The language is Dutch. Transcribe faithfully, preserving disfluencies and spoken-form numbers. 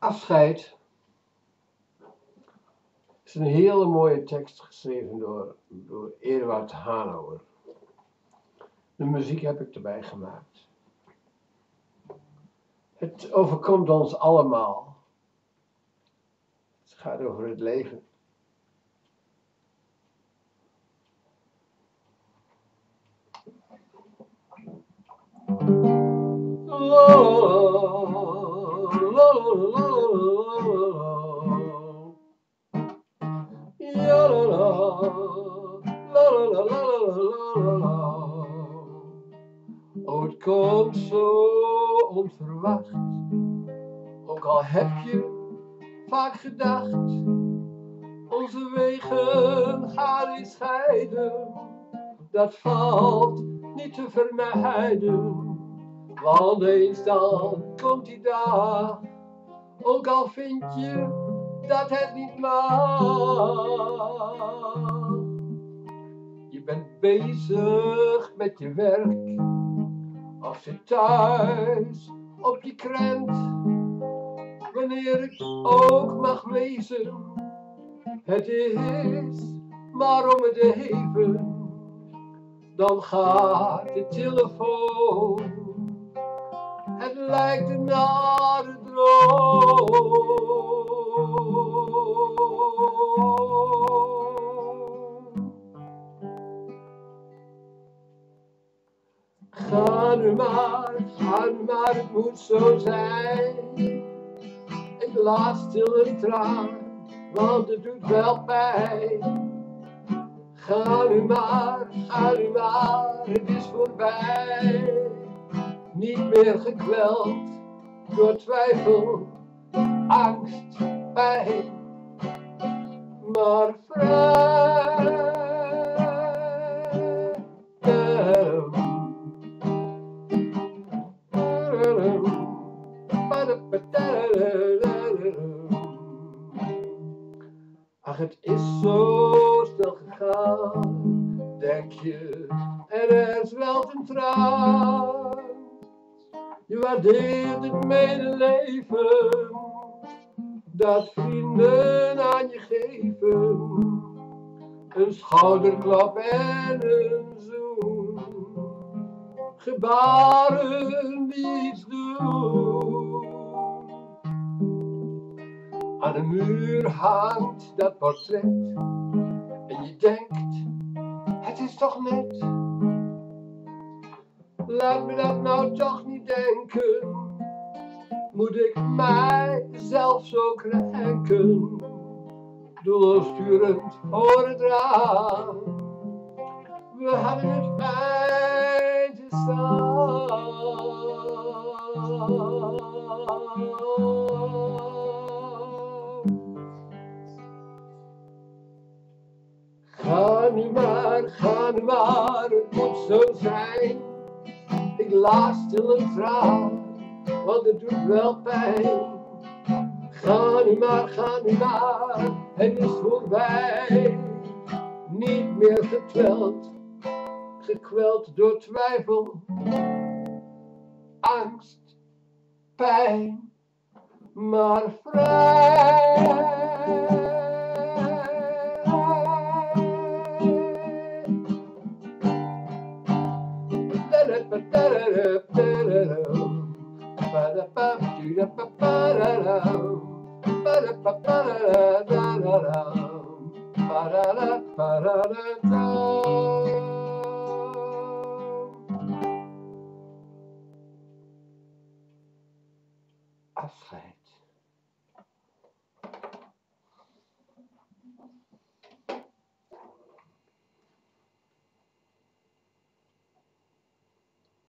Afscheid is een hele mooie tekst geschreven door, door Eduard Hanauer. De muziek heb ik erbij gemaakt. Het overkomt ons allemaal. Het gaat over het leven. Oh, het komt zo onverwacht, ook al heb je vaak gedacht, onze wegen gaan eens scheiden, dat valt niet te vermijden. Want eens dan komt die dag, ook al vind je dat het niet mag. Je bent bezig met je werk, of zit thuis op je krent. Wanneer het ook mag wezen, het is maar om het even. Dan gaat de telefoon, het lijkt een nare droom. Ga nu maar, ga nu maar, het moet zo zijn. Ik laat stil een traan, want het doet wel pijn. Ga nu maar, ga nu maar, het is voorbij. Niet meer gekweld door twijfel, angst, pijn, maar vrij. Ach, het is zo snel gegaan, denk je, en er zwelt een traan. Je waardeert het medeleven, dat vrienden aan je geven. Een schouderklap en een zoen, gebaren die iets doen. Aan de muur hangt dat portret en je denkt, het is toch net. Laat me dat nou toch niet denken, moet ik mijzelf zo krenken, doelsturend voor het raam. We hadden het fijn te samen. Ga nu maar, ga nu maar, het moet zo zijn. Ik laat stil een traan, want het doet wel pijn. Ga nu maar, ga nu maar, het is voorbij. Niet meer gekweld, gekweld door twijfel, angst, pijn, maar vrij. Afscheid.